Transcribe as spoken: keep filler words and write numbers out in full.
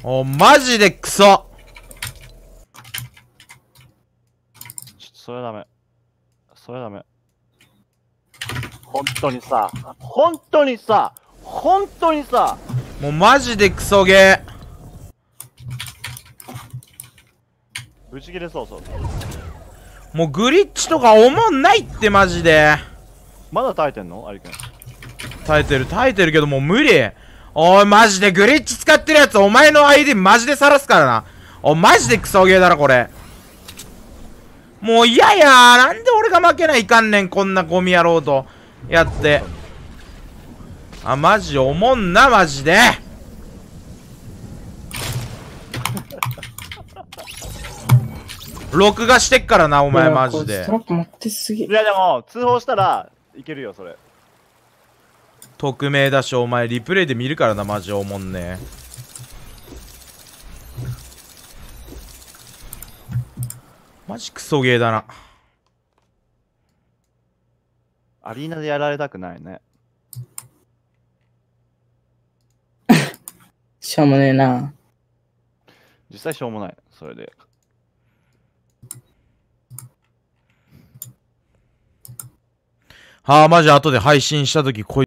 お、マジでクソ。 ちょっとそれはダメ。それはダメ。本当にさ、本当にさ、本当にさ、 もうマジでクソゲー。 打ち切れそうそう。 もうグリッチとかおもんないってマジで。 まだ耐えてんのアリくん。 耐えてる耐えてるけどもう無理。おいマジでグリッチ使ってるやつお前の アイディー マジで晒すからな。おマジでクソゲーだろこれ。もう嫌やー。なんで俺が負けないかんねん、こんなゴミ野郎とやって。あ、マジおもんな、マジで。録画してっからな、お前マジで。 ストラップ持ってすぎ。 いやでも、通報したらいけるよ、それ。 匿名だし、お前リプレイで見るからな、マジおもんねえ。マジクソゲーだな。 アリーナでやられたくないね。 しょうもねえな。 実際しょうもない。それで。 はあ、マジ後で配信したときこい